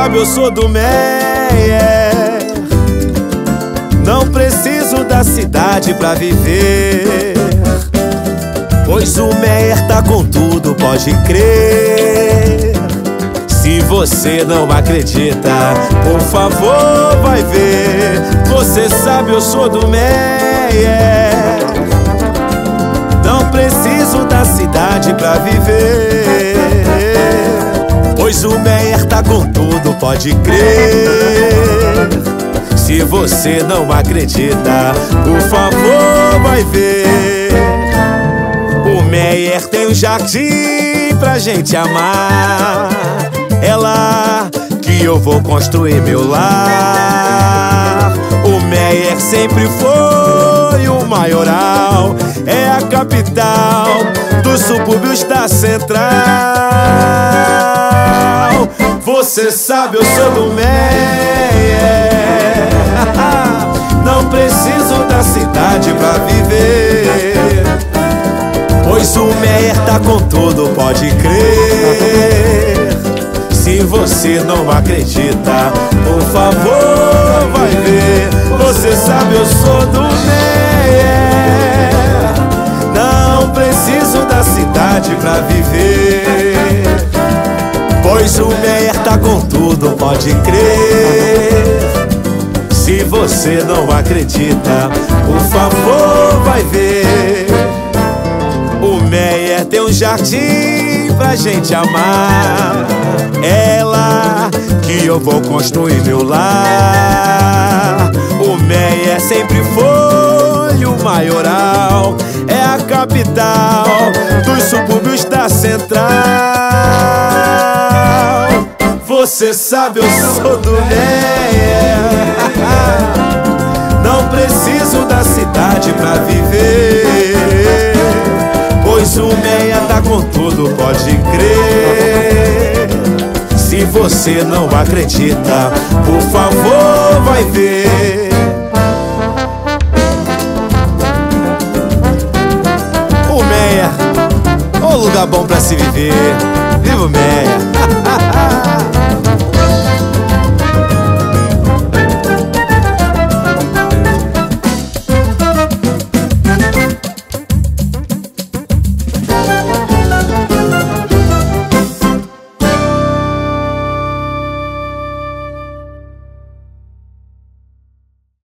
sabe, eu sou do Meyer. Não preciso da cidade pra viver, pois o Meyer tá com tudo, pode crer. Se você não acredita, por favor, vai ver. Você sabe, eu sou do Meyer. Não preciso da cidade pra viver, pois o Meyer tá com tudo, pode crer. Se você não acredita, por favor, vai ver. O Meyer tem um jardim pra gente amar. É lá que eu vou construir meu lar. O Meyer sempre foi o maioral, é a capital dos subúrbios da Central. Você sabe, eu sou do Meyer. Não preciso da cidade pra viver, pois o Meyer tá com tudo, pode crer. Se você não acredita, por favor, vai ver. Você sabe, eu sou do Meyer. Não preciso da cidade pra viver, pois o Meyer tá com tudo, pode crer. Se você não acredita, por favor, vai ver. O Meyer tem um jardim pra gente amar. É lá que eu vou construir meu lar. O Meyer sempre foi o maioral, é a capital dos subúrbios da Central. Você sabe, eu sou do Meyer. Não preciso da cidade pra viver, pois o Meyer tá com tudo, pode crer. Se você não acredita, por favor, vai ver. O Meyer, um lugar bom pra se viver. Viva o Meyer!